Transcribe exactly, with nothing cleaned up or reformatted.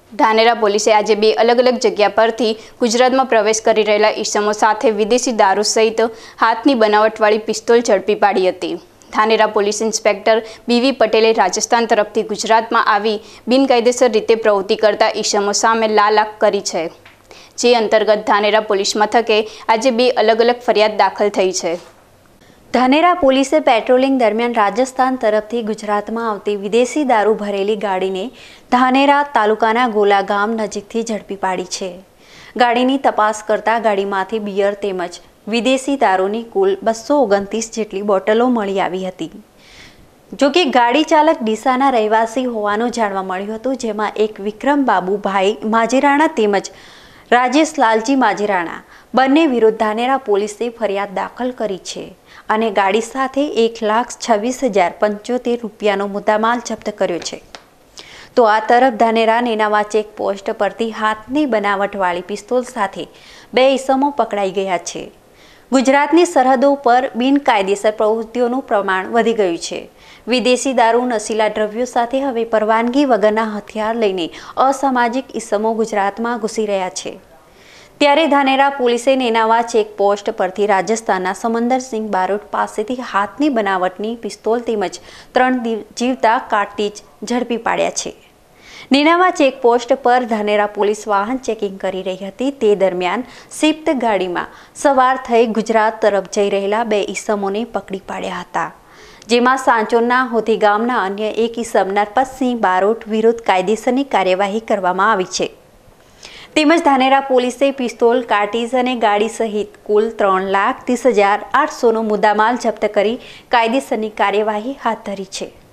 ધાનેરા પોલીસે આજે બે અલગ અલગ જગ્યા પરથી ગુજરાતમાં પ્રવેશ કરી રહેલા ઈસમો સાથે વિદેશી દારૂ સહિત હાથની બનાવટવાળી પિસ્તોલ ઝડપી પાડી હતી। ધાનેરા પોલીસ ઇન્સ્પેક્ટર બીવી પટેલે રાજસ્થાન તરફથી ગુજરાતમાં આવી બિનકાયદેસર રીતે પ્રવૃત્તિ કરતા ઈસમો સામે લાલાક કરી છે, જે અંતર્ગત ધાનેરા પોલીસ મથકે આજે બે અલગ અલગ ફરિયાદ દાખલ થઈ છે। ધાનેરા પોલીસે પેટ્રોલિંગ દરમિયાન રાજસ્થાન તરફથી ગુજરાતમાં આવતી વિદેશી દારૂ ભરેલી ગાડીને ધાનેરા તાલુકાના ગોલા ગામ નજીકથી ઝડપી પાડી છે। ગાડીની તપાસ કરતા ગાડીમાંથી બિયર તેમજ વિદેશી દારૂની કુલ બસો ઓગણત્રીસ જેટલી બોટલો મળી આવી હતી। જો કે ગાડી ચાલક ડીસાના રહેવાસી હોવાનું જાણવા મળ્યું હતું, જેમાં એક વિક્રમ બાબુભાઈ માજીરાણા તેમજ રાજેશ લાલજી માજીરાણા બંને વિરુદ્ધ ધાનેરા પોલીસે ફરિયાદ દાખલ કરી છે અને ગાડી સાથે એક લાખ છવ્વીસ હજાર પંચોતેર રૂપિયાનો મુદ્દામાલ જપ્ત કર્યો છે। તો આ તરફ ધાનેરા નેનાવા ચેક પોસ્ટ પરથી હાથની બનાવટવાળી પિસ્તોલ સાથે બે ઈસમો પકડાઈ ગયા છે। ગુજરાતની સરહદો પર બિનકાયદેસર પ્રવૃત્તિઓનું પ્રમાણ વધી ગયું છે। વિદેશી દારૂ, નશીલા દ્રવ્યો સાથે હવે પરવાનગી વગરના હથિયાર લઈને અસામાજિક ઈસમો ગુજરાતમાં ઘૂસી રહ્યા છે। ત્યારે ધાનેરા પોલીસે નેનાવા ચેક પોસ્ટ પરથી રાજસ્થાનના સમંદરસિંહ બારોટ પાસેથી હાથની બનાવટની પિસ્તોલ તેમજ ત્રણ જીવતા કાર્ટીજ ઝડપી પાડ્યા છે। નેનાવા ચેક પોસ્ટ પર ધાનેરા પોલીસ વાહન ચેકિંગ કરી રહી હતી, તે દરમિયાન સ્વિફ્ટ ગાડીમાં સવાર થઈ ગુજરાત તરફ જઈ રહેલા બે ઈસમોને પકડી પાડ્યા હતા, જેમાં સાંચોરના હોથી ગામના અન્ય એક ઈસમ નરપતસિંહ બારોટ વિરુદ્ધ કાયદેસરની કાર્યવાહી કરવામાં આવી છે। તેમજ ધાનેરા પોલીસે પિસ્તોલ, કાર્ટીજ અને ગાડી સહિત કુલ ત્રણ લાખ ત્રીસ હજાર આઠસોનો મુદ્દામાલ જપ્ત કરી કાયદેસરની કાર્યવાહી હાથ ધરી છે।